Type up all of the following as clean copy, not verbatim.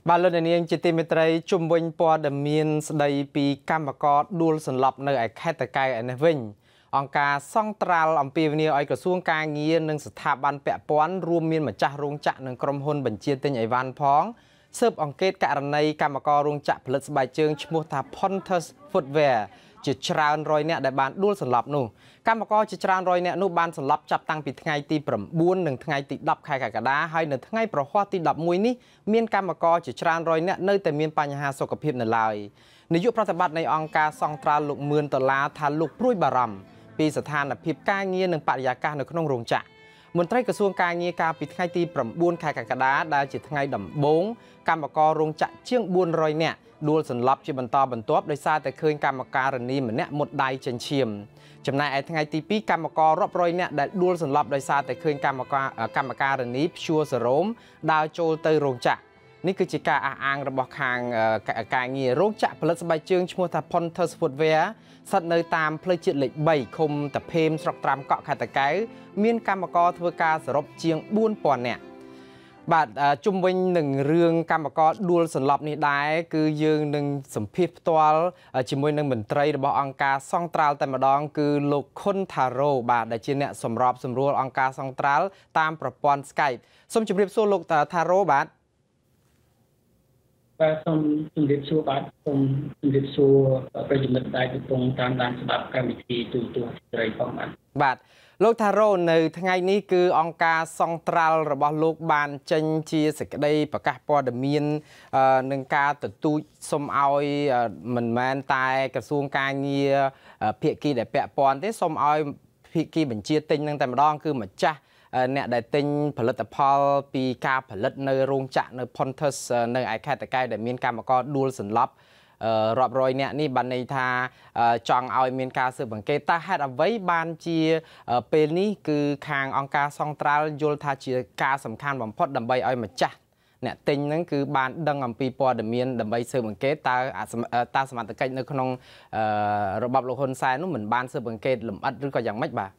បាទលោកនាងជាទីមេត្រីជុំវិញព័ត៌មានស្ដីពីកម្មករដួលសន្លប់នៅឯខេត្តតាកែវឯនេះវិញអង្គការសង្ត្រាល់អំពាវនាវឲ្យក្រសួងការងារនិងស្ថាប័នពាក់ព័ន្ធរួមមានម្ចាស់រោងចក្រនិងក្រុមហ៊ុនបញ្ជាទិញអីវ៉ាន់ផងស៊ើបអង្កេតករណីកម្មកររោងចក្រផលិតស្បែកជើងឈ្មោះថា Pontus Footwear ជាច្រើនរយនាក់ដែលបានដួលសន្លប់នោះកម្មករជាច្រើនរយនាក់នោះបានសន្លប់ចាប់តាំងពីថ្ងៃទី9និងថ្ងៃទី10ខែកក្កដាហើយនៅថ្ងៃប្រហ័សទី11នេះមានកម្មករជាច្រើនរយនាក់នៅតែមានបញ្ហាសុខភាពនៅឡើយនាយកប្រតិបត្តិនៃអង្គការសង្ត្រាល់លោកមឿនដុល្លារថាលោកព្រួយបារម្ភពីស្ថានភាពការងារនិងបរិយាកាសនៅក្នុងរោងចក្រមន្ត្រីក្រសួងការងារកាលពីថ្ងៃទី9ខែកក្កដាដែលជាថ្ងៃដំបូងកម្មកររោងចក្រជាង400នាក់ដួលសន្លប់ជាបន្តបន្ទាប់ដោយសារតែឃើញកម្មការិនីម្នាក់មុតដៃចិញ្ចៀមចំណែកឯថ្ងៃទី2កម្មកររាប់រយនាក់ដែលដួលសន្លប់ដោយសារតែឃើញកម្មការិនីព្យួរសរោមដើរចូលទៅរោងចក្រនេះគឺជាការអះអាងរបស់ខាងការងាររោងចក្រផលិតស្បែកជើងឈ្មោះថា Pontus Footwear ស្ថិតនៅតាមផ្លូវជាតិលេខ3ឃុំតាភេមស្រុកត្រាំកក់ខេត្តតាកែវមានកម្មករធ្វើការសរុបជាង4000នាក់បាទជុំវិញនឹងរឿងកម្មករដួលសន្លប់នេះដែរគឺយើងនឹងសម្ភាសផ្ទាល់ជាមួយនឹងមន្ត្រីរបស់អង្គការសង្ត្រាល់តែម្ដងគឺលោកខុនថារ៉ូបាទដែលជាអ្នកសម្របសម្រួលអង្គការសង្ត្រាល់តាមប្រព័ន្ធ Skype សូមជម្រាបសួរលោកថារ៉ូបាទសូមជម្រាបសួរបាទសូមជម្រាបសួរប្រិយមិត្តដែលកំពុងតាមដានស្ដាប់កម្មវិធីទូរទស្សន៍ស្រីផងបាទលោកថារ៉ូនៅថ្ងៃនេះគឺអង្គការសង្ត្រាល់របស់លោកបានចេញជាសេចក្តីប្រកាសព័ត៌មាននឹងការទទូចសុំឲ្យមិនមែនតែក្រសួងការងារភាគីដែលពាក់ព័ន្ធទេសុំឲ្យភាគីបញ្ជាទិញនឹងតែម្ដងគឺម្ចាស់អ្នកដែលទិញផលិតផលពីការផលិតនៅរោងចក្រនៅ Pontus នៅឯខេត្តតាកែវដែលមានកម្មករដួលសន្លប់រាប់រយនាក់នេះបានន័យថាចង់ឲ្យមានការស៊ើបអង្កេតតើហេតុអ្វីបានជាពេលនេះគឺខាងអង្គការសង្ត្រាល់យល់ថាជាការសំខាន់បំផុតដើម្បីឲ្យម្ចាស់អ្នកទិញហ្នឹងគឺបានដឹងអំពីព័ត៌មានដើម្បីស៊ើបអង្កេតតើសមត្ថកិច្ចនៅក្នុងរបបលោកហ៊ុនសែននោះមិនបានស៊ើបអង្កេតលម្អិតឬក៏យ៉ាងម៉េចបាទ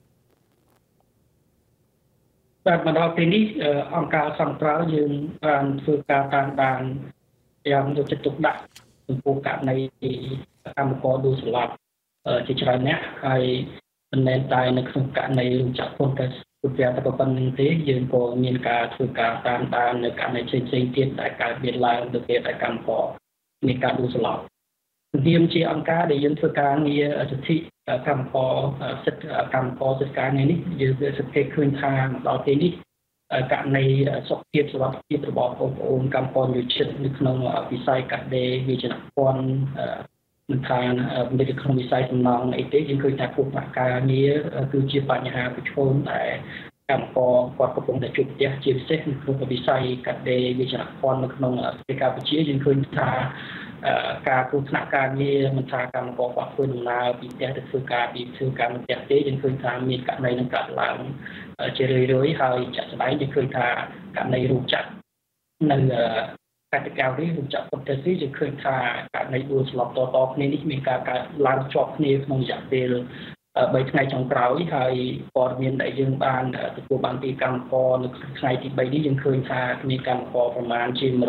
មកដល់ពេលនេះអង្គការសង្ត្រាល់យើងបានធ្វើការតាមដានយ៉ាងយកចិត្តទុកដាក់ចំពោះករណីកម្មករដួលសន្លប់ជាច្រើនអ្នកហើយមិនមែនតែនៅក្នុងករណីរោងចក្រ Pontus Footwear តែប៉ុណ្្នឹងទេយើងក៏មានការធ្វើការតាមដាននៅករណីផ្សេងៗទៀតដែលកើតមានឡើងនៅពេលដែលកម្មករមានការដួលសន្លប់វាជាអង្គការដែលយើងធ្វើការងារសិទ្ធិកម្មករសិទ្ធិកម្មករសិទ្ធិការងារនេះយើងសង្កេតឃើញថាមកដល់ពេលនេះករណីសុខភាពសុវត្ថិភាពរបស់បងប្អូនកម្មករយុជិតនៅក្នុងវិស័យកាត់ដេរវិជ្ជាភ័ណ្ឌមិនថានៅក្នុងវិស័យសំណង់អីទេយើងឃើញថាពួកការងារគឺជាបញ្ហាប្រឈមដែលកម្មករគាត់កំពុងតែជួបប្រទះជាពិសេសនៅក្នុងវិស័យកាត់ដេរវិជ្ជាភ័ណ្ឌនៅក្នុងប្រទេសកម្ពុជាយើងឃើញថាការគ្រោះថ្នាក់ការងារមិនថាកម្មករគាត់ធ្វើដំណើរពីផ្ទះទៅធ្វើការពីធ្វើការនៅផ្ទះទេយើងឃើញថាមានករណីនឹងកើតឡើងជារឿយៗហើយចាក់ស្ដែងយើងឃើញថាករណីរោងចក្រនៅកតិកានេះរោងចក្រ Pontus យើងឃើញថាករណីដួលស្លាប់តគ្នានេះមានការកើតឡើងជាប់គ្នាក្នុងរយៈពេល3ថ្ងៃចុងក្រោយហើយព័ត៌មានដែលយើងបានទទួលបានពីកម្មករនៅថ្ងៃទី3នេះយើងឃើញថាមានកម្មករប្រមាណជា130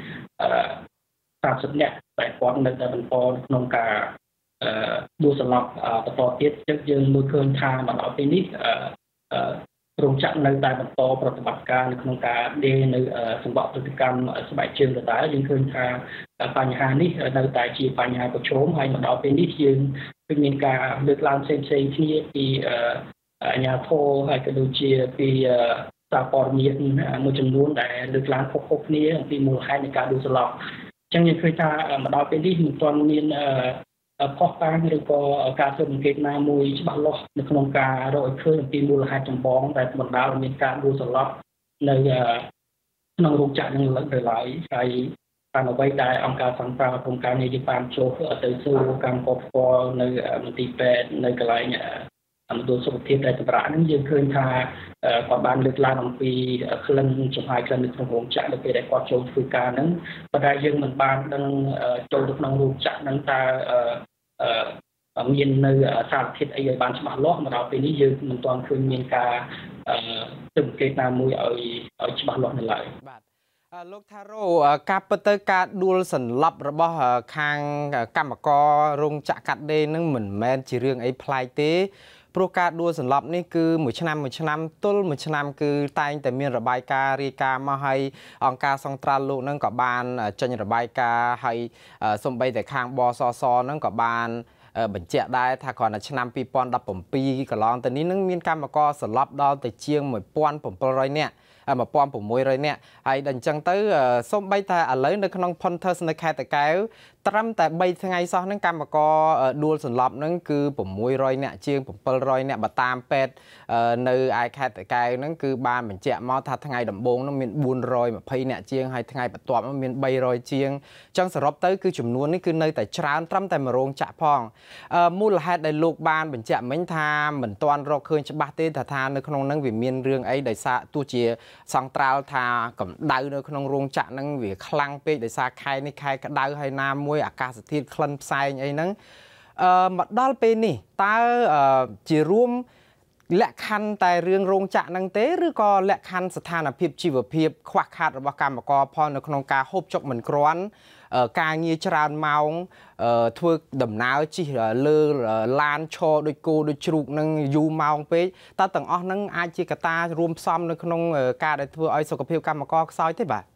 នាក់តែគាត់នៅតែបន្តក្នុងការដួលសន្លប់បន្តទៀតយើងមើលឃើញថាមកដល់ពេលនេះរោងចក្រនៅតែបន្តប្រតិបត្តិការនៅក្នុងការដេរនៅសម្បកផលិតកម្មស្បែកជើងដដែលយើងឃើញថាបញ្ហានេះនៅតែជាបញ្ហាប្រឈមហើយមកដល់ពេលនេះយើងឃើញមានការលើកឡើងផ្សេងៗគ្នាពីអាជ្ញាធរហើយក៏ដូចជាពីសារព័ត៌មានមួយចំនួនដែលលើកឡើងខុសៗគ្នាអំពីមូលហេតុនៃការដួលសន្លប់អញ្ចឹងយើងឃើញថាមកដល់ពេលនេះមិនទាន់មានផុសតាងឬក៏ការស៊ើបអង្កេតណាមួយច្បាស់លាស់នៅក្នុងការរកឲ្យឃើញអំពីមូលហេតុចម្បងដែលបណ្ដាលឲ្យមានការដួលសន្លប់នៅក្នុងរោងចក្រនឹងលើកឡើយហើយតាមអ្វីដែលអង្គការសង្ត្រាល់ក្នុងការងារយើងបានចូលទៅសួរកម្មករផ្ទាល់នៅមន្ទីរពេទ្យនៅកន្លែងមណ្ឌលសុខភាពដែលសម្រាប់ហ្នឹងយើងឃើញថាគាត់បានលើកឡើងអំពីក្លិនចំហាយក្លិននៅក្នុងរោងចក្រនៅពេលដែលគាត់ចូលធ្វើការហ្នឹងប៉ុន្តែយើងមិនបានដឹងចូលទៅក្នុងរោងចក្រហ្នឹងតើមាននៅសារធាតុអីឲ្យបានច្បាស់លាស់មកដល់ពេលនេះយើងមិនទាន់ឃើញមានការស៊ើបអង្កេតណាមួយឲ្យច្បាស់លាស់នៅឡើយបាទលោកថារ៉ូការពិតទៅការដួលសន្លប់របស់ខាងកម្មកររោងចក្រកាត់ដេរនឹងមិនមែនជារឿងអីប្លែកទេព្រោះការដួលសន្លប់នេះគឺមួយឆ្នាំទល់មួយឆ្នាំគឺតែងតែមានរបាយការណ៍រាយការណ៍មកឲ្យអង្គការសង្ត្រាល់លោកនឹងក៏បានចេញរបាយការណ៍ឲ្យសំបីតែខាងបសសនឹងក៏បានបញ្ជាក់ដែរថាគ្រាន់តែឆ្នាំ2017កន្លងទៅនេះនឹងមានកម្មករសន្លប់ដល់ទៅជាង1700នាក់1600នាក់ហើយដល់អញ្ចឹងទៅសូម្បីតែឥឡូវនៅក្នុង Pontus នៅខេត្តតាកែវត្រឹមតែ3ថ្ងៃសោះហ្នឹងកម្មករដួលសន្លប់ហ្នឹងគឺ600នាក់ជាង700នាក់បើតាមពេទ្យនៅឯខេត្តតាកែវហ្នឹងគឺបានបញ្ជាក់មកថាថ្ងៃដំបូងហ្នឹងមាន420នាក់ជាងហើយថ្ងៃបន្ទាប់មាន300ជាងអញ្ចឹងសរុបទៅគឺចំនួននេះគឺនៅតែច្រើនត្រឹមតែ1រោងចក្រផងមូលហេតុដែលលោកបានបញ្ជាក់មិញថាមិនទាន់រកឃើញច្បាស់ទេថានៅក្នុងហ្នឹងវាមានរឿងអីដោយសារទោះជាសង្ត្រាល់ថាកម្ដៅនៅក្នុងរោងចក្រហ្នឹងវាខ្លាំងពេកដោយសារខែនេះខែក្តៅហើយណាមួយអាកាសធាតុក្លិនផ្សែងអីហ្នឹងមកដល់ពេលនេះតើជារួមលក្ខខណ្ឌតែរឿងរោងចក្រហ្នឹងទេឬក៏លក្ខខណ្ឌស្ថានភាពជីវភាពខ្វះខាតរបស់កម្មករផលនៅក្នុងការហូបចុកមិនគ្រាន់ការងារច្រើនម៉ោងធ្វើដំណើរជិះលើឡានឈរដូចគោដូចជ្រូកនឹងយូរម៉ោងពេកតើទាំងអស់ហ្នឹងអាចជាកត្តារួមផ្សំនៅក្នុងការដែលធ្វើឲ្យសុខភាពកម្មករខ្សោយទេបាទ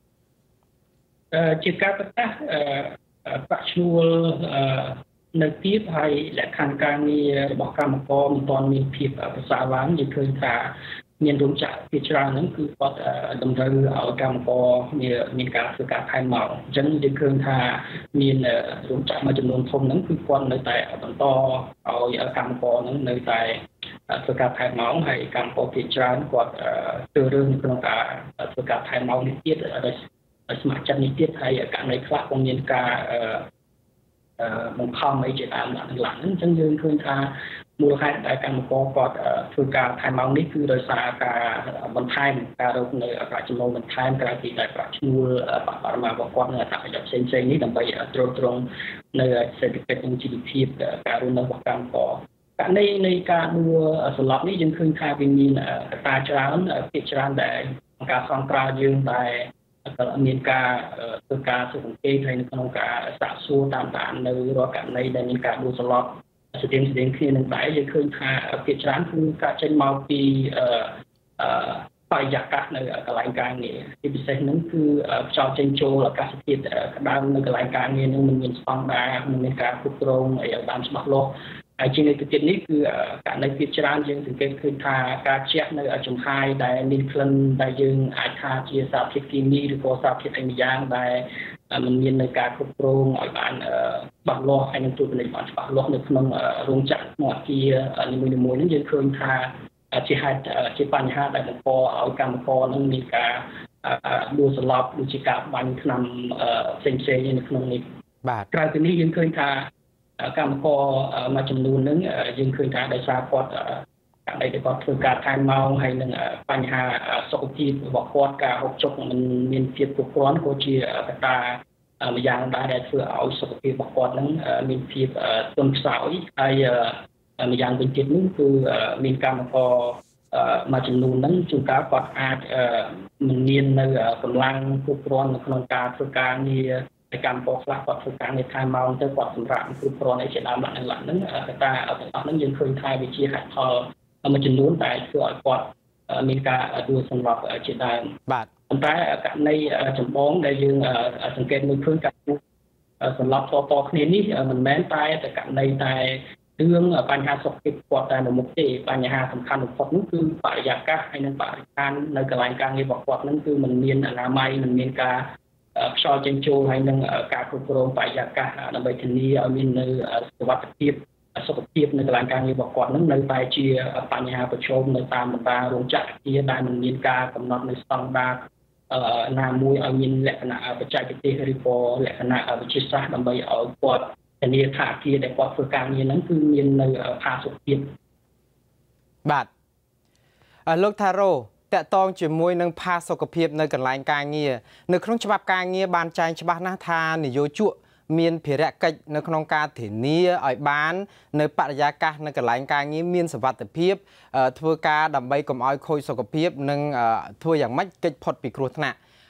ជាការប្រកាសប្រាក់ឈ្នួលនៅទៀតហើយលក្ខខណ្ឌការងាររបស់កម្មករមិនទាន់មានភាពប្រសើរឡើងយើងឃើញថាមានរោងចក្រជាច្រើនហ្នឹងគឺគាត់តម្រូវឲ្យកម្មករមានការធ្វើការថែមម៉ោងអញ្ចឹងយើងឃើញថាមានរោងចក្រមួយចំនួនធំហ្នឹងគឺគាត់នៅតែបន្តឲ្យកម្មករហ្នឹងនៅតែធ្វើការថែមម៉ោងហើយកម្មករជាច្រើនគាត់ធ្វើរឿងក្នុងការធ្វើការថែមម៉ោងនេះទៀតដោយស្ម័គ្រចិត្តនេះទៀតហើយករណីខ្លះក៏មានការបង្ខំអីជាដើមឡើងហ្នឹងអញ្ចឹងយើងឃើញថាមូលហេតុដែលកម្មករគាត់ធ្វើការថែមម៉ោងនេះគឺដោយសារការបន្ថែមការរកនៅប្រាក់ចំណូលបន្ថែមក្រៅពីតែប្រាក់ឈ្នួលបរិមាណរបស់គាត់នៅអត្ថប្រយោជន៍ផ្សេងៗនេះដើម្បីទ្រទ្រង់នៅសេដ្ឋកិច្ចនិងជីវភាពការរស់នៅរបស់កម្មករករណីនៃការដួលសន្លប់នេះយើងឃើញថាវាមានកត្តាច្រើនភាគច្រើនដែលអង្គការសង្ត្រាល់យើងតែមានការធ្វើការស៊ើបអង្កេតហើយនៅក្នុងការសាកសួរតាមដាននៅរាល់ករណីដែលមានការដួលសន្លប់ស្តីៗគ្នានឹងដែរយើងឃើញថាភាគច្រើនគឺការចេញមកពីបរិយាកាសនៅកន្លែងការងារជាពិសេសហ្នឹងគឺខ្យល់ចេញចូលអាកាសធាតុក្តៅនៅកន្លែងការងារហ្នឹងមិនមានស្តង់ដារមិនមានការគ្រប់គ្រងឲ្យបានច្បាស់លាស់ហើយជាងនេះទៅទៀតនេះគឺករណីភាគច្រើនយើងសង្កេតឃើញថាការជះនៅចំហាយដែលមានក្លិនដែលយើងអាចថាជាសារធាតុគីមីឬក៏សារធាតុអីម្យ៉ាងដែលมันមាននៅការគ្រប់គ្រងឲ្យបានច្បាស់លាស់ហើយនឹងត្រួតពិនិត្យបានច្បាស់លាស់នៅក្នុងរោងចក្រក្នុងអគារនីមួយៗនេះយើងឃើញថាជាហេតុជាបញ្ហាដែលបង្កឲ្យកម្មករនឹងមានការដួលសន្លប់ដូចជាការបាញ់ថ្នាំផ្សេងៗនៅក្នុងនេះបាទក្រៅពីនេះយើងឃើញថាកម្មករមួយចំនួនហ្នឹងយើងឃើញថាដោយសារគាត់ករណីដែលគាត់ធ្វើការថែមម៉ោងហើយនឹងបញ្ហាសុខភាពរបស់គាត់ការហូបចុកមិនមានភាពគ្រប់គ្រាន់ក៏ជាកត្តាម្យ៉ាងដែរដែលធ្វើឲ្យសុខភាពរបស់គាត់ហ្នឹងមានភាពទន់ខ្សោយហើយម្យ៉ាងវិញទៀតនោះគឺមានកម្មករមួយចំនួនហ្នឹងជួនកាលគាត់អាចមិនមាននៅកម្លាំងគ្រប់គ្រាន់នៅក្នុងការធ្វើការងារតែកម្មករខ្លះគាត់ធ្វើការងារថែមម៉ោងទៅគាត់សម្រាប់គ្រប់គ្រាន់អីជាដើមឡើងហ្នឹងកត្តាទាំងអស់ហ្នឹងយើងឃើញថាវាជាហេតុផលមួយចំនួនដែលធ្វើឲ្យគាត់មានការដួលសន្លប់ជាដើមបាទប៉ុន្តែករណីចម្បងដែលយើងសង្កេតមើលឃើញការដួលសន្លប់តគ្នានេះមិនមែនតែករណីតែរឿងបញ្ហាសុខភាពគាត់តែនៅមុខទេបញ្ហាសំខាន់បំផុតនោះគឺបរិយាកាសហើយនិងបរិស្ថាននៅកន្លែងការងាររបស់គាត់ហ្នឹងគឺមិនមានអនាម័យមិនមានការខ្យល់ចេញចូលហើយនឹងការគ្រប់គ្រងបរិយាកាសដើម្បីធានាឲ្យមាននៅសុវត្ថិភាពសុខភាពនៅកន្លែងការងាររបស់គាត់នឹងនៅតែជាបញ្ហាប្រឈមនៅតាមបណ្ដារោងចក្រជាដែលមិនមានការកំណត់នៅស្តង់ដារណាមួយឲ្យមានលក្ខណៈបច្ចេកទេសឬក៏លក្ខណៈវិទ្យាសាស្ត្រដើម្បីឲ្យគាត់ធានាថាអគារដែលគាត់ធ្វើការងារហ្នឹងគឺមាននៅផាសុកភាពបាទលោកថារ៉ូតកតងជាមួយនឹងផាសុកភាពនៅកន្លែងការងារនៅក្នុងច្បាប់ការងារបានចែងច្បាស់ណាស់ថានយោជកមានភារកិច្ចនៅក្នុងការធានាឲ្យបាននៅបរិយាកាសនៅកន្លែងការងារមានសុវត្ថិភាពធ្វើការដើម្បីកុំឲ្យខូចសុខភាពនិងធ្វើយ៉ាងម៉េចគេចផុតពីគ្រោះថ្នាក់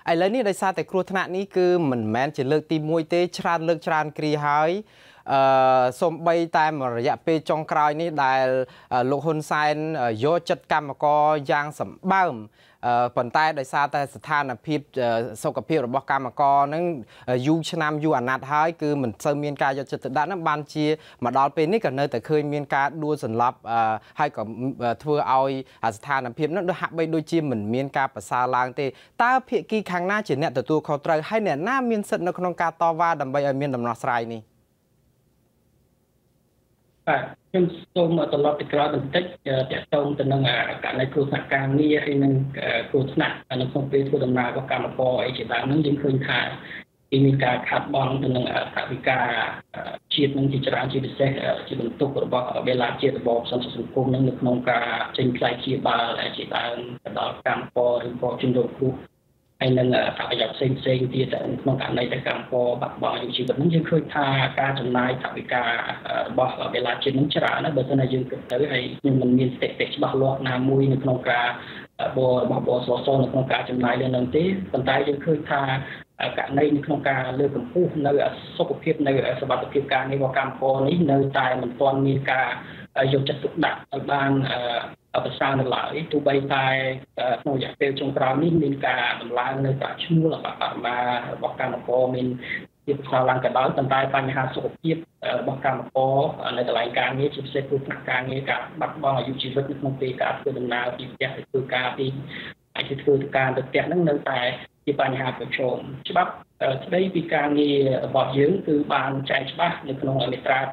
ឥឡូវនេះដោយសារតែគ្រោះថ្នាក់នេះគឺមិនមែនជាលើកទី1ទេច្រើនលើកច្រើនគ្រាហើយសូម្បីតែរយៈពេលចុងក្រោយនេះដែលលោកហ៊ុនសែនយកចិត្តកម្មករយ៉ាងសម្បើមប៉ុន្តែដោយសារតែស្ថានភាពសុខភាពរបស់កម្មករនឹងយូរឆ្នាំយូរអាណត្តិហើយគឺមិនសូវមានការយកចិត្តទុកដាក់នឹងបានជាមកដល់ពេលនេះក៏នៅតែឃើញមានការដួលសន្លប់ហើយក៏ធ្វើឲ្យស្ថានភាពនោះហាក់បីដូចជាមិនមានការប្រសើរឡើងទេតើភាគីខាងណាជាអ្នកទទួលខុសត្រូវហើយអ្នកណាមានសិទ្ធិនៅក្នុងការតវ៉ាដើម្បីឲ្យមានដំណោះស្រាយនេះខ្ញុំសូមត្រឡប់ទៅក្រោយបន្តិចទាក់ទងទៅនឹងករណីគ្រោះថ្នាក់ការងារហើយនឹងគ្រោះថ្នាក់នៅក្នុងពេលធ្វើដំណើររបស់កម្មករអីជាដើមហ្នឹងយើងឃើញថាមានការខាត់បងទៅនឹងថវិកាជាតិនឹងជាច្រើនជាពិសេសជាបន្ទុករបស់បេឡាជាតិរបបសន្តិសង្គមនឹងនៅក្នុងការចេញផ្សាយជាបាលជាដើមទៅដល់កម្មករឬក៏ជនរងគ្រោះហើយនឹងប្រយោជន៍ផ្សេងទៀតក្នុងករណីដែលកម្មករបាត់បង់អាយុជីវិតហ្នឹងយើងឃើញថាការចំណាយថវិការបស់បេឡាជាតិនឹងច្រើនណាស់បើមិនថាយើងគិតទៅហើយខ្ញុំមិនមានស្ថិតិច្បាស់លាស់ណាមួយនៅក្នុងការបបសសនៅក្នុងការចំណាយលើនឹងទេប៉ុន្តែយើងឃើញថាករណីនៅក្នុងការលើកកម្ពស់នៅសុខភាពនៅសុខភាពការងាររបស់កម្មករនេះនៅតែមិនទាន់មានការយកចិត្តទុកដាក់ឲ្យបានប្រសើរនៅឡើយទោះបីតែក្នុងរយៈពេលចុងក្រោយនេះមានការដំឡើងនៅប្រាក់ឈ្នួលបមារបស់កម្មករមានភាពប្រសើរឡើងក៏ដោយប៉ុន្តែបញ្ហាសុខភាពរបស់កម្មករនៅកន្លែងការងារជាពិសេសគ្រោះថ្នាក់ការងារការបាត់បង់អាយុជីវិតនៅក្នុងពេលការធ្វើដំណើរពីផ្ទះទៅធ្វើការពីអាចទៅធ្វើការទៅផ្ទះហ្នឹងនៅតែជាបញ្ហាប្រឈមច្បាប់ស្ដីពីការងាររបស់យើងគឺបានចែងច្បាស់នៅក្នុងមាត្រា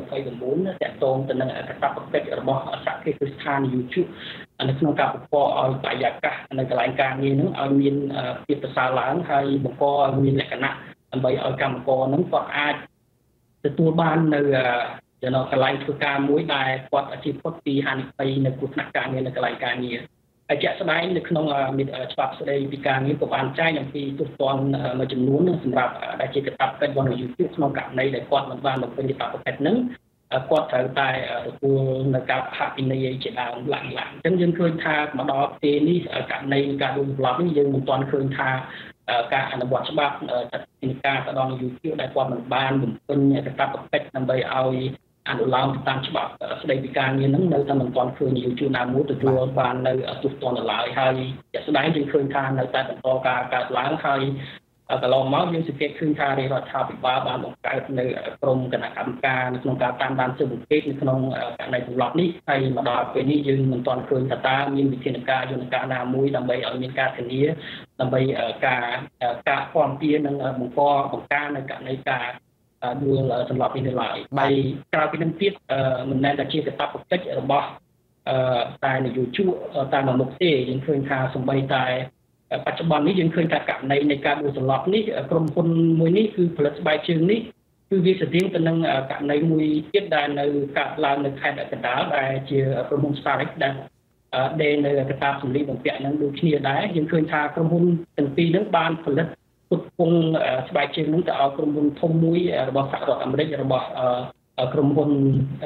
229ទាក់ទងទៅនឹងកាតព្វកិច្ចរបស់សហគ្រាសគ្រឹះស្ថានយុជនៅក្នុងការបង្កឲ្យបរិយាកាសនៅកន្លែងការងារហ្នឹងឲ្យមានភាពប្រសើរឡើងហើយបង្កឲ្យមានលក្ខណៈដើម្បីឲ្យកម្មករហ្នឹងគាត់អាចទទួលបាននៅកន្លែងធ្វើការមួយដែលគាត់ជៀសផុតពីហានិភ័យនៅគ្រោះថ្នាក់ការងារនៅកន្លែងការងារហើយជាក់ស្ដែងនៅក្នុងច្បាប់ស្ដីពីការងារក៏បានចែងអំពីទោសទណ្ឌមួយចំនួនសម្រាប់ដែលជាកាតព្វកិច្ចរបស់យុវជនក្នុងករណីដែលគាត់មិនបានបំពេញកាតព្វកិច្ចហ្នឹងគាត់ត្រូវតែទទួលនៅការផាកពិន័យជាដើមឡើងអញ្ចឹងយើងឃើញថាមកដល់ពេលនេះករណីការដួលសន្លប់នេះយើងមិនទាន់ឃើញថាការអនុវត្តច្បាប់ចាត់វិធានការទៅដល់យុវជនដែលគាត់មិនបានបំពេញកាតព្វកិច្ចដើម្បីឲ្យអនុលោមតាមច្បាប់ស្ដីពីការងារហ្នឹងនៅតែមិនទាន់ឃើញយុវជនណាមួយទទួលបាននៅទោសទណ្ឌឡើយហើយជាក់ស្ដែងយើងឃើញថានៅតែបន្តការកើតឡើងហើយកន្លងមកយើងសង្កេតឃើញថារដ្ឋាភិបាលបានបង្កើតនៅក្រុមគណៈកម្មការនៅក្នុងការតាមដានស៊ើបអង្កេតនៅក្នុងករណីសន្លប់នេះហើយមកដល់ពេលនេះយើងមិនទាន់ឃើញថាតើមានវិធានការយន្តការណាមួយដើម្បីឲ្យមានការធានាដើម្បីការគាំពារនិងបង្ការនៅករណីការដួលសន្លប់នេះនៅឡើយហើយក្រៅពីនេះទៀតមិនមែនតែជាកាតព្វកិច្ចរបស់តែនយោជកតាមមុខទេយើងឃើញថាសម្បីតែបច្ចុប្បន្ននេះយើងឃើញថាករណីនៃការដួលសន្លប់នេះក្រុមហ៊ុនមួយនេះគឺផលិតស្បែកជើងនេះគឺវាស្តៀងទៅនឹងករណីមួយទៀតដែលនៅកើតឡើងនៅខេត្តកណ្ដាលដែលជាក្រុមហ៊ុន Starix ដែលនៅកតាបសម្លៀកបំពាក់នឹងដូចគ្នាដែរយើងឃើញថាក្រុមហ៊ុនទាំងពីរហ្នឹងបានផលិតផ្គត់ផ្គង់ស្បែកជើងហ្នឹងទៅឲ្យក្រុមហ៊ុនធំមួយរបស់សហរដ្ឋអាមេរិករបស់ក្រុមហ៊ុន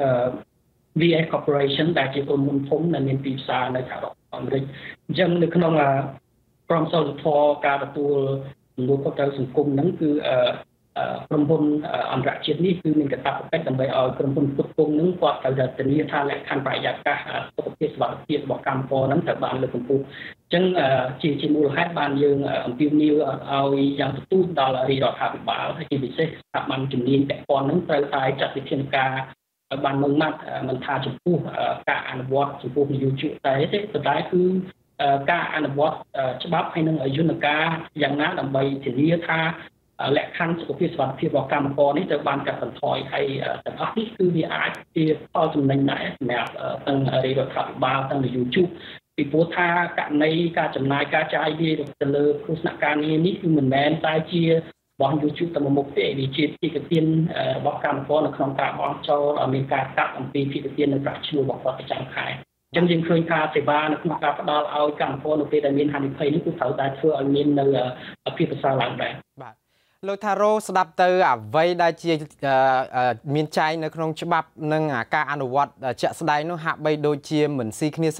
VS Corporation ដែលជាក្រុមហ៊ុនធំដែលមានទីផ្សារនៅសហរដ្ឋអាមេរិកអញ្ចឹងនៅក្នុងក្រមសីលធម៌ការទទួលជំនួយខុសត្រូវសង្គមហ្នឹងគឺក្រុមហ៊ុនអន្តរជាតិនេះគឺមានកាតព្វកិច្ចដើម្បីឲ្យក្រុមហ៊ុនផ្គត់ផ្គង់ហ្នឹងគាត់ត្រូវតែធានាថាលក្ខខណ្ឌបរិយាកាសសុខភាពសុវត្ថិភាពរបស់កម្មករហ្នឹងត្រូវបានលើកកម្ពស់អញ្ចឹងជាមូលហេតុបានយើងអំពាវនាវឲ្យយ៉ាងទទូចដល់រាជរដ្ឋាភិបាលហើយជាពិសេសស្ថាប័នជំនាញពាក់ព័ន្ធហ្នឹងត្រូវតែចាត់វិធានការឲ្យបានម៉ឺងម៉ាត់មិនថាចំពោះការអនុវត្តចំពោះនយោជកតែប៉ុន្តែគឺការអនុវត្តច្បាប់ហើយនឹងយន្តការយ៉ាងណាដើម្បីធានាថាលក្ខខណ្ឌសុខភាពសុវត្ថិភាពរបស់កម្មករនេះត្រូវបានកាត់បន្ថយហើយទាំងអស់នេះគឺវាអាចជាផលចំណេញដែរសម្រាប់ទាំងរាជរដ្ឋាភិបាលទាំងនយោជកពីព្រោះថាករណីការចំណាយការចាយវាទៅលើគ្រោះថ្នាក់ការងារនេះគឺមិនមែនតែជារបស់នយោជកតែមុខទេវាជាភាគទានរបស់កម្មករនៅក្នុងការបង់ចូលឲ្យមានការកាត់អំពីភាគទាននៅប្រាក់ឈ្នួលរបស់គាត់ប្រចាំខែអញ្ចឹងយើងឃើញថាសេវានៅក្នុងការផ្ដល់ឲ្យកម្មករនៅពេលដែលមានហានិភ័យនេះគឺត្រូវតែធ្វើឲ្យមាននៅភាពប្រសើរឡើងដែរបាទលោកថារ៉ូស្ដាប់ទៅអ្វីដែលជាមានចែងនៅក្នុងច្បាប់និងការអនុវត្តជាក់ស្ដែងនោះហាក់បីដូចជាមិនស៊ីគ្នាសោះ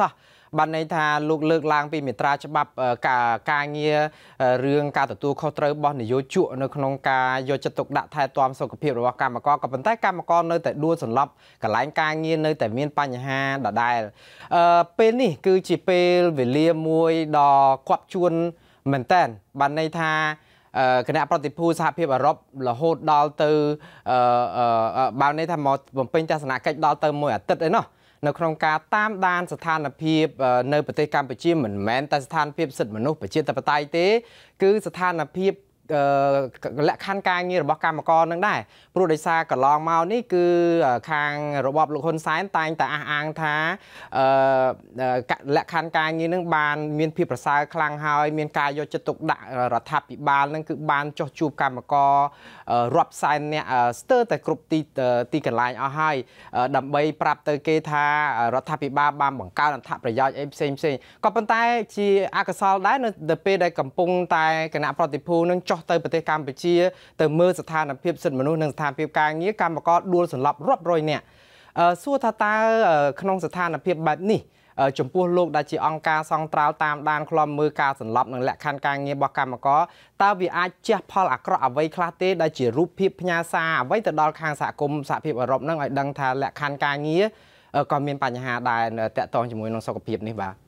បានន័យថាលោកលើកឡើងពីមាត្រាច្បាប់ការងាររឿងការទទួលខុសត្រូវរបស់នយោជកនៅក្នុងការយកចិត្តទុកដាក់ថែទាំសុខភាពរបស់កម្មករក៏ប៉ុន្តែកម្មករនៅតែដួលសន្លប់កន្លែងការងារនៅតែមានបញ្ហាដដែលពេលនេះគឺជាពេលវេលាមួយដ៏ខ្វាប់ជួនមែនតើបានន័យថាគណៈប្រតិភូសហភាពអឺរ៉ុបរហូតដល់ទៅបានន័យថាមកបំពេញទស្សនកិច្ចដល់ទៅមួយអាទិត្យឯណោះនៅក្នុងការតាមដានស្ថានភាពនៅប្រទេសកម្ពុជាមិនមែនតែស្ថានភាពសិទ្ធិមនុស្សប្រជាធិបតេយ្យទេគឺស្ថានភាពលក្ខខណ្ឌការងាររបស់កម្មករនឹងដែរព្រោះដោយសារកន្លងមកនេះគឺខាងរបបលោកហ៊ុនសែនតែងតែអះអាងថាលក្ខខណ្ឌការងារនឹងបានមានភាពប្រសើរខ្លាំងហើយមានការយកចិត្តទុកដាក់រដ្ឋាភិបាលនឹងគឺបានចុះជួបកម្មកររាប់សែនអ្នកស្ទើរតែគ្រប់ទីកន្លែងអស់ហើយដើម្បីប្រាប់ទៅគេថារដ្ឋាភិបាលបានបង្កើនអត្ថប្រយោជន៍អីផ្សេងក៏ប៉ុន្តែជាអកុសលដែរនៅពេលដែលកំពុងតែគណៈប្រតិភូនឹងចុះទៅប្រទេសកម្ពុជាទៅមើលស្ថានភាពសិទ្ធិមនុស្សនិងស្ថានភាពការងារកម្មករដួលសន្លប់រាប់រយនាក់សួរថាតើក្នុងស្ថានភាពបែបនេះចំពោះលោកដែលជាអង្គការសង្ត្រាល់តាមដានឃ្លាំមើលការសន្លប់និងលក្ខខណ្ឌការងាររបស់កម្មករតើវាអាចជះផលអាក្រក់អ្វីខ្លះទេដែលជារូបភាពផ្ញើសារអ្វីទៅដល់ខាងសហគមន៍សហភាពអឺរ៉ុបនឹងឲ្យដឹងថាលក្ខខណ្ឌការងារក៏មានបញ្ហាដែរតាក់ទងជាមួយនឹងសុខភាពនេះបាទ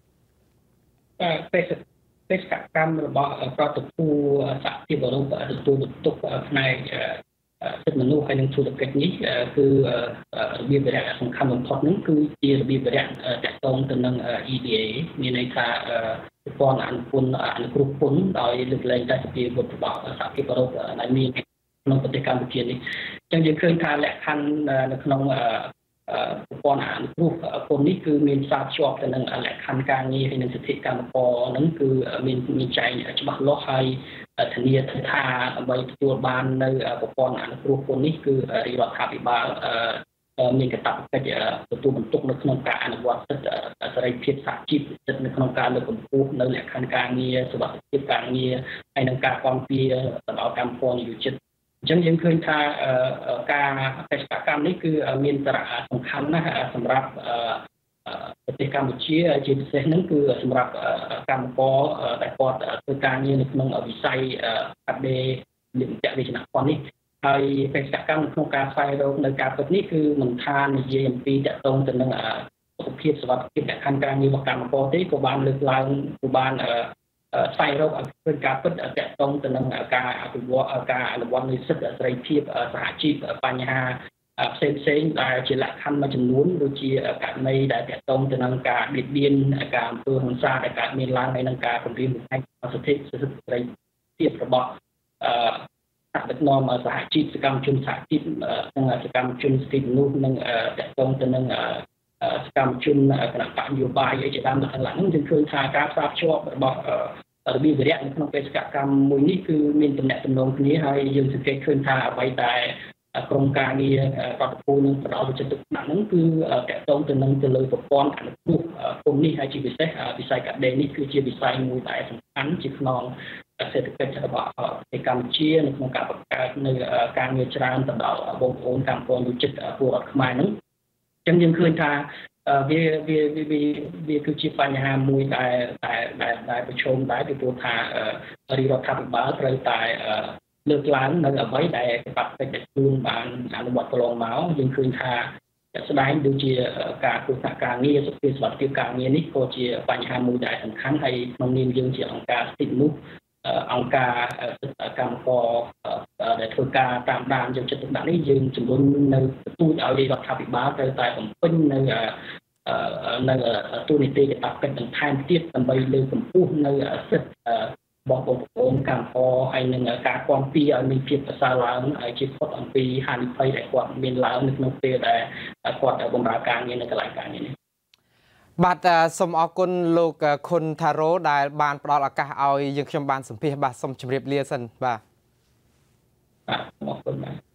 បេសកកម្មរបស់ប្រតិភូសហភាពអឺរ៉ុបទទួលបន្ទុកផ្នែកសិទ្ធិមនុស្សហើយនិងធុរកិច្ចនេះគឺរបៀបវិរៈសំខាន់បំផុតនោះគឺជារបៀបវិរៈតាក់ទងទៅនឹង EBA មានន័យថាប្រព័ន្ធអនុគ្រោះពន្ធដោយលើកលែងតែសភាវុធរបស់សហភាពអឺរ៉ុបដែលមានក្នុងប្រទេសកម្ពុជានេះអញ្ចឹងយើងឃើញថាលក្ខខណ្ឌនៅក្នុងប្រព័ន្ធអនុគ្រោះពន្ធនេះគឺមានផ្សារភ្ជាប់ទៅនឹងលក្ខខណ្ឌការងារហើយនិងសិទ្ធិកម្មករហ្នឹងគឺមានចែងច្បាស់លាស់ហើយធានាថាដើម្បីទទួលបាននៅប្រព័ន្ធអនុគ្រោះពន្ធនេះគឺរាជរដ្ឋាភិបាលមានកាតព្វកិច្ចទទួលបន្ទុកនៅក្នុងការអនុវត្តសិទ្ធិសេរីភាពសហជីពសិទ្ធិនៅក្នុងការលើកកម្ពស់នៅលក្ខខណ្ឌការងារសុវត្ថិភាពការងារហើយនិងការគាំទ្រទៅដល់កម្មករនិយោជិតអញ្ចឹងយើងឃើញថាការបេសកកម្មនេះគឺមានសារៈសំខាន់ណាស់សម្រាប់ប្រទេសកម្ពុជាជាពិសេសហ្នឹងគឺសម្រាប់កម្មករដែលគាត់ធ្វើការងារនៅក្នុងវិស័យកាត់ដេរនិមតវិជ្ជាពន្ធនេះហើយបេសកកម្មនៅក្នុងការស្វែងរកនៅការពិតនេះគឺមិនថានិយាយអំពីតកតងទៅនឹងសុខភាពសុវត្ថិភាពលក្ខខណ្ឌការងាររបស់កម្មករទេក៏បានលើកឡើងក៏បានស្វែងរកឲ្យឃើញការពិតតកតងទៅនឹងការអភិវឌ្ឍការអនុវត្តនៃសិទ្ធិសេរីភាពសហជីពបញ្ហាផ្សេងដែលជាលក្ខខណ្ឌមួយចំនួនដូចជាករណីដែលតកតងទៅនឹងការបៀតបៀនការអំពើហិង្សាដែលកើតមានឡើងហើយនឹងការគំរាមកំហែងសិទ្ធិសេរីភាពរបស់ដឹកនាំសហជីពសកម្មជនសហជីពនិងសកម្មជនសិទ្ធិមនុស្សនិងតកតងទៅនឹងសកម្មជនគណៈបកនយោបាយជាដើមដល់ហ្នឹងយើងឃើញថាការផ្សារភ្ជាប់របស់របៀបវិរៈនៅក្នុងបេសកកម្មមួយនេះគឺមានទំនាក់ទំនងគ្នាហើយយើងសង្កេតឃើញថាអ្វីដែលក្រុមការងាររដ្ឋពូនឹងផ្ដល់ចិត្តទុកដាក់ហ្នឹងគឺតកតងទៅនឹងទៅលើប្រព័ន្ធអនុគ្រោះពន្ធនេះហើយជាពិសេសវិស័យកាត់ដេរនេះគឺជាវិស័យមួយដែលសំខាន់ជាខ្នងសេដ្ឋកិច្ចរបស់ប្រទេសកម្ពុជានៅក្នុងការបង្កើតនៅការងារច្រើនទៅដល់បងប្អូនកម្មករយុជិតពលរដ្ឋខ្មែរហ្នឹងអញ្ចឹងយើងឃើញថាវាគឺជាបញ្ហាមួយដែលប្រឈមដែរពីព្រោះថារាជរដ្ឋាភិបាលត្រូវតែលើកឡើងនៅអ្វីដែលកាតព្វកិច្ចដែលខ្លួនបានអនុវត្តកន្លងមកយើងឃើញថាស្ដែងដូចជាការគ្រោះថ្នាក់ការងារសុខភាពសុវត្ថិភាពការងារនេះក៏ជាបញ្ហាមួយដែលសំខាន់ហើយក្នុងនាមយើងជាអង្គការសិទ្ធិមនុស្សអង្គការសិទ្ធិកម្មករដែលធ្វើការតាមដានយកចិត្តទុកដាក់នេះយើងជំរុញនៅទូតឲ្យរដ្ឋាភិបាលត្រូវតែបំពេញនៅទូនីតិកាតព្វកិច្ចបន្ថែមទៀតដើម្បីលើកកម្ពស់នៅសិទ្ធិបងប្អូនកម្មករហើយនឹងការគាំទ្រឲ្យមានភាពប្រសើរឡើងហើយជាផុតអំពីហានិភ័យដែលគាត់មានឡើងនៅក្នុងពេលដែលគាត់បម្រើការងារនៅកន្លែងការងារនេះបាទសូមអរគុណលោកខុនថារ៉ូដែលបានផ្ដល់ឱកាសឲ្យយើងខ្ញុំបានសម្ភាសន៍បាទសូមជម្រាបលាសិនបាទអរគុណបាទ